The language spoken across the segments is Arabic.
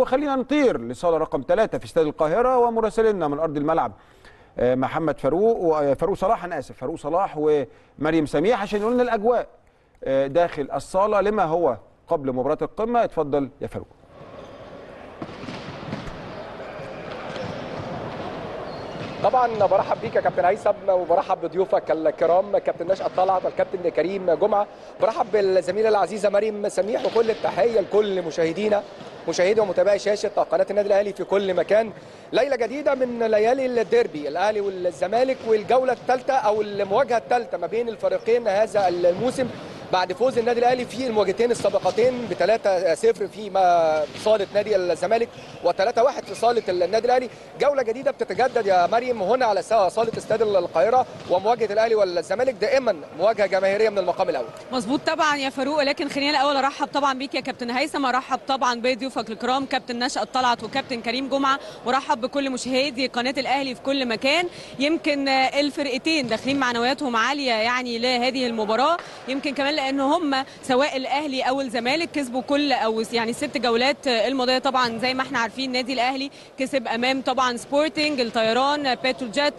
وخلينا نطير لصاله رقم 3 في استاد القاهره، ومراسلنا من ارض الملعب محمد فاروق صلاح، انا اسف، فاروق صلاح ومريم سميح عشان يقول لنا الاجواء داخل الصاله لما هو قبل مباراه القمه. اتفضل يا فاروق. طبعا برحب بيك يا كابتن هيثم، وبرحب بضيوفك الكرام كابتن نشأت طلعت والكابتن كريم جمعه، برحب بالزميله العزيزه مريم سميح، وكل التحيه لكل مشاهدي ومتابعي شاشه قناه النادي الاهلي في كل مكان. ليله جديده من ليالي الديربي، الاهلي والزمالك، والجوله الثالثه او المواجهه الثالثه ما بين الفريقين هذا الموسم بعد فوز النادي الاهلي في المواجهتين السابقتين ب 3-0 في صاله نادي الزمالك و3-1 في صاله النادي الاهلي. جوله جديده بتتجدد يا مريم هنا على صاله استاد القاهره، ومواجهه الاهلي والزمالك دائما مواجهه جماهيريه من المقام الاول. مظبوط طبعا يا فاروق، ولكن خلينا الاول ارحب طبعا بيك يا كابتن هيثم، ارحب طبعا بضيوفك الكرام كابتن نشأت طلعت وكابتن كريم جمعه، وارحب بكل مشاهدي قناه الاهلي في كل مكان. يمكن الفرقتين داخلين معنوياتهم عاليه يعني لهذه المباراه، يمكن كمان لان هم سواء الاهلي او الزمالك كسبوا كل او يعني 6 جولات الماضيه. طبعا زي ما احنا عارفين النادي الاهلي كسب امام طبعا سبورتنج، الطيران، بتروجيت،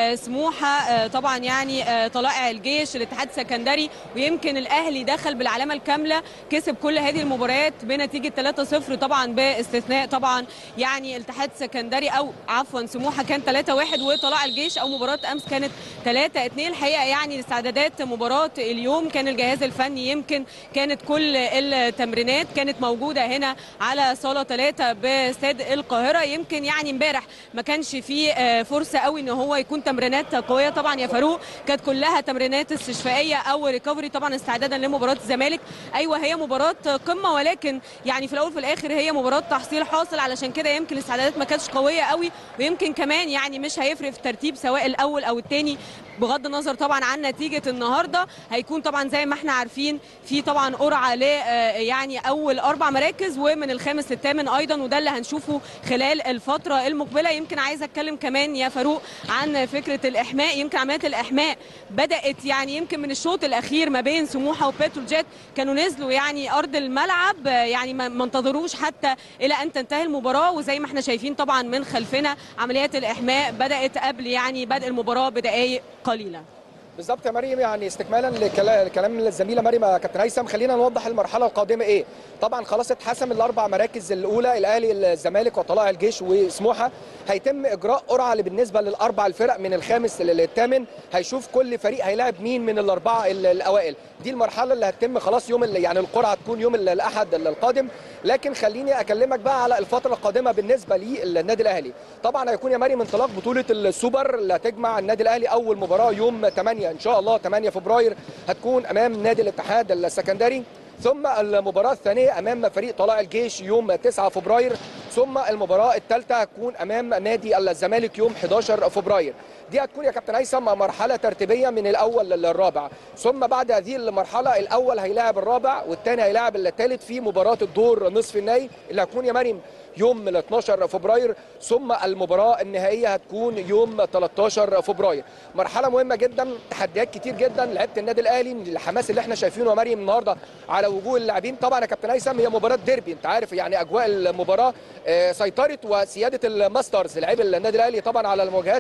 سموحه، طبعا يعني طلائع الجيش، الاتحاد السكندري، ويمكن الاهلي دخل بالعلامه الكامله كسب كل هذه المباريات بنتيجه 3-0 طبعا باستثناء طبعا يعني الاتحاد السكندري او عفوا سموحه كان 3-1، وطلائع الجيش او مباراه امس كانت 3-2. الحقيقه يعني استعدادات مباراه اليوم كان الجهاز الفني يمكن كانت كل التمرينات كانت موجوده هنا على صاله 3 باستاد القاهره. يمكن يعني امبارح ما كانش فيه فرصه قوي ان هو يكون تمرينات قويه طبعا يا فاروق، كانت كلها تمرينات استشفائيه او ريكفري طبعا استعدادا لمباراه الزمالك. ايوه هي مباراه قمه، ولكن يعني في الاول وفي الاخر هي مباراه تحصيل حاصل، علشان كده يمكن الاستعدادات ما كانتش قويه قوي، ويمكن كمان يعني مش هيفرق في الترتيب سواء الاول او الثاني بغض النظر طبعا عن نتيجه النهارده. هيكون طبعا زي ما احنا عارفين في طبعا قرعه ل يعني اول 4 مراكز ومن الخامس للثامن ايضا، وده اللي هنشوفه خلال الفتره المقبله. يمكن عايزه اتكلم كمان يا فاروق عن فكره الاحماء. يمكن عمليات الاحماء بدات يعني يمكن من الشوط الاخير ما بين سموحه وبتروجيت، كانوا نزلوا يعني ارض الملعب يعني ما انتظروش حتى الى ان تنتهي المباراه، وزي ما احنا شايفين طبعا من خلفنا عمليات الاحماء بدات قبل يعني بدء المباراه بدقائق قليله. بالظبط يا مريم، يعني استكمالا لكلام الزميله مريم كابتن هيثم، خلينا نوضح المرحله القادمه ايه. طبعا خلاص اتحسم ال4 مراكز الاولى، الاهلي الزمالك وطلائع الجيش وسموحه. هيتم اجراء قرعه بالنسبه لل4 الفرق من الخامس للثامن، هيشوف كل فريق هيلاعب مين من ال4 الاوائل. دي المرحله اللي هتتم خلاص يوم يعني القرعه تكون يوم الاحد القادم. لكن خليني اكلمك بقى على الفتره القادمه بالنسبه للنادي الاهلي. طبعا هيكون يا مريم انطلاق بطوله السوبر اللي هتجمع النادي الاهلي اول مباراه يوم 8 ان شاء الله 8 فبراير هتكون امام نادي الاتحاد السكندري، ثم المباراه الثانيه امام فريق طلائع الجيش يوم 9 فبراير، ثم المباراه الثالثه هتكون امام نادي الزمالك يوم 11 فبراير. دي هتكون يا كابتن هيثم مرحله ترتيبيه من الاول للرابع، ثم بعد هذه المرحله الاول هيلاعب الرابع والثاني هيلاعب الثالث في مباراه الدور نصف النهائي اللي هتكون يا مريم يوم 12 فبراير، ثم المباراه النهائيه هتكون يوم 13 فبراير. مرحله مهمه جدا، تحديات كتير جدا لعيبه النادي الاهلي، الحماس اللي احنا شايفينه يا مريم النهارده على وجوه اللاعبين. طبعا يا كابتن هيثم هي مباراه ديربي، انت عارف يعني اجواء المباراه سيطره وسياده الماسترز لعيبه النادي الاهلي طبعا على المواجهات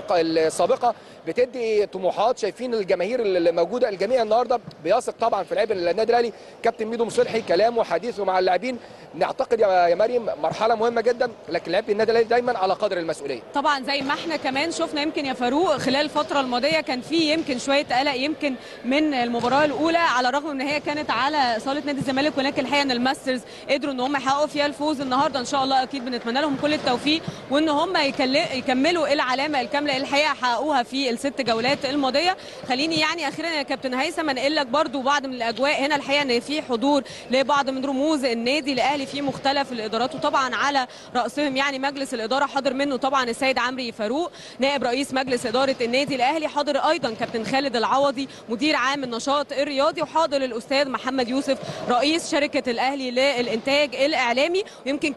السابقه بتدي طموحات. شايفين الجماهير اللي موجوده، الجميع النهارده بيثق طبعا في لعيبه النادي الاهلي. كابتن ميدو مصلحي كلامه وحديثه مع اللاعبين، نعتقد يا مريم مرحله مهمه جدا، لكن لعيبه النادي الاهلي دايما على قدر المسؤوليه. طبعا زي ما احنا كمان شفنا يمكن يا فاروق خلال الفتره الماضيه كان في يمكن شويه قلق يمكن من المباراه الاولى، على الرغم ان هي كانت على صاله نادي الزمالك، ولكن الحقيقه ان الماسترز قدروا ان هم يحققوا فيها الفوز النهارده. ان شاء الله اكيد بنتمنى لهم كل التوفيق، وان هم يكملوا العلامه الكامله الحقيقه حققوها في ال6 جولات الماضيه. خليني يعني اخيرا يا كابتن هيثم انقل لك برده بعض من الاجواء هنا. الحقيقه ان في حضور لبعض من رموز النادي الاهلي في مختلف الادارات، وطبعا على راسهم يعني مجلس الاداره حاضر منه طبعا السيد عمرو فاروق نائب رئيس مجلس اداره النادي الاهلي، حاضر ايضا كابتن خالد العوضي مدير عام النشاط الرياضي، وحاضر الاستاذ محمد يوسف رئيس شركه الاهلي للانتاج الاعلامي. ويمكن كمان يعني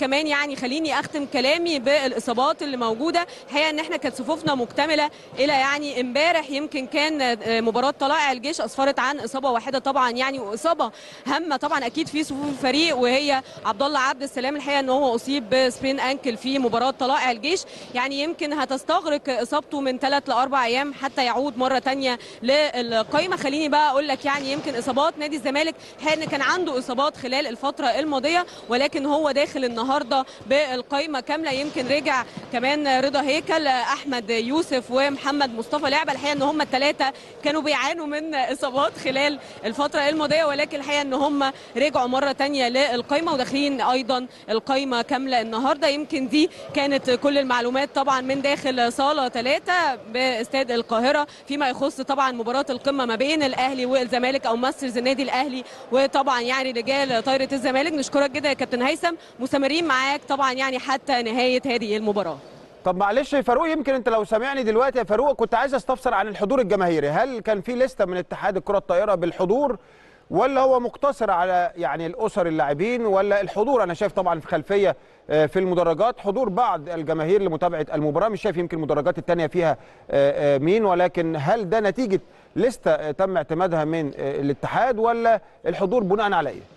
يعني خليني اختم كلامي بالاصابات اللي موجوده. الحقيقه ان احنا كانت صفوفنا مكتمله الى يعني امبارح، يمكن كان مباراه طلائع الجيش اسفرت عن اصابه واحده طبعا يعني، واصابه هامه طبعا اكيد في صفوف الفريق، وهي عبد الله عبد السلام. الحقيقه ان هو اصيب بسبرين انكل في مباراه طلائع الجيش، يعني يمكن هتستغرق اصابته من 3 ل 4 ايام حتى يعود مره ثانيه للقائمه. خليني بقى اقول لك يعني يمكن اصابات نادي الزمالك، الحقيقه ان كان عنده اصابات خلال الفتره الماضيه، ولكن هو داخل النهارده بالقائمه كامله. يمكن رجع كمان رضا هيكل، احمد يوسف، ومحمد مصطفى لعبه. الحقيقه ان هم الثلاثه كانوا بيعانوا من اصابات خلال الفتره الماضيه، ولكن الحقيقه ان هم رجعوا مره ثانيه للقائمه وداخلين ايضا القائمه كامله النهارده. يمكن دي كانت كل المعلومات طبعا من داخل صاله 3 باستاد القاهره فيما يخص طبعا مباراه القمه ما بين الاهلي والزمالك، او ماسترز النادي الاهلي وطبعا يعني رجال طايره الزمالك. نشكرك جدا يا كابتن هيثم، مستمرين معاك طبعا يعني حتى نهايه هذه المباراه. طب معلش يا فاروق، يمكن انت لو سامعني دلوقتي يا فاروق، كنت عايز استفسر عن الحضور الجماهيري. هل كان في لسته من اتحاد الكره الطائره بالحضور، ولا هو مقتصر على يعني الاسر اللاعبين، ولا الحضور انا شايف طبعا في خلفيه في المدرجات حضور بعض الجماهير لمتابعه المباراه، مش شايف يمكن المدرجات الثانيه فيها مين، ولكن هل ده نتيجه لسته تم اعتمادها من الاتحاد، ولا الحضور بناء على ايه؟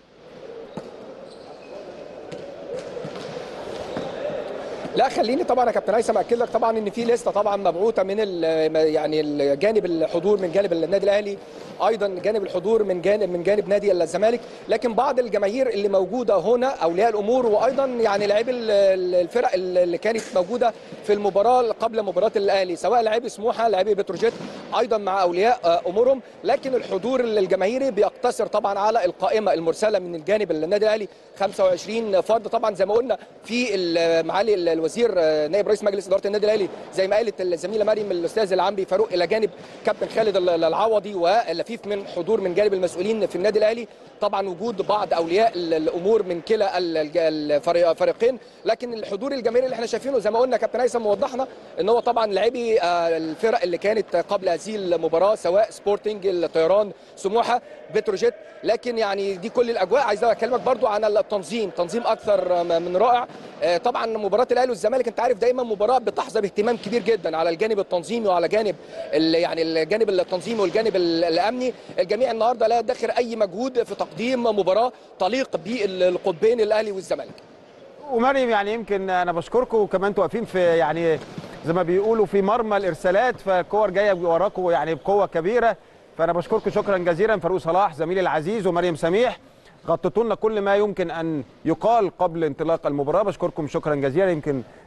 لا خليني طبعا يا كابتن هيثم اكد لك طبعا ان في لسته طبعا مبعوثه من يعني الجانب الحضور من جانب النادي الاهلي، ايضا جانب الحضور من جانب نادي الزمالك، لكن بعض الجماهير اللي موجوده هنا اولياء الامور، وايضا يعني لاعبي الفرق اللي كانت موجوده في المباراه قبل مباراه الاهلي، سواء لاعبي سموحه لاعبي بتروجيت ايضا مع اولياء امورهم. لكن الحضور الجماهيري بيقتصر طبعا على القائمه المرسله من الجانب النادي الاهلي 25 فرد. طبعا زي ما قلنا في معالي الوزير نائب رئيس مجلس اداره النادي الاهلي زي ما قالت الزميله مريم الاستاذ العنبي فاروق، الى جانب كابتن خالد العوضي واللفيف من حضور من جانب المسؤولين في النادي الاهلي، طبعا وجود بعض اولياء الامور من كلا الفريقين. لكن الحضور الجماهيري اللي احنا شايفينه زي ما قلنا كابتن هيثم وضحنا ان هو طبعا لاعبي الفرق اللي كانت قبل هذه المباراه، سواء سبورتنج، الطيران، سموحه، بتروجيت. لكن يعني دي كل الاجواء. عايز اكلمك برضو عن التنظيم، تنظيم اكثر من رائع. طبعا مباراه الاهلي والزمالك انت عارف دايما مباراه بتحظى باهتمام كبير جدا على الجانب التنظيمي وعلى جانب يعني الجانب التنظيمي والجانب الامني. الجميع النهارده لا يدخر اي مجهود في تقديم مباراه تليق بالقطبين الاهلي والزمالك. ومريم يعني يمكن انا بشكركم، وكمان انتوا واقفين في يعني زي ما بيقولوا في مرمى الارسالات، فالكور جايه وراكم يعني بقوه كبيره، فانا بشكركم شكرا جزيلا. فاروق صلاح زميلي العزيز ومريم سميح غطيتوا لنا كل ما يمكن ان يقال قبل انطلاق المباراه، بشكركم شكرا جزيلا. يمكن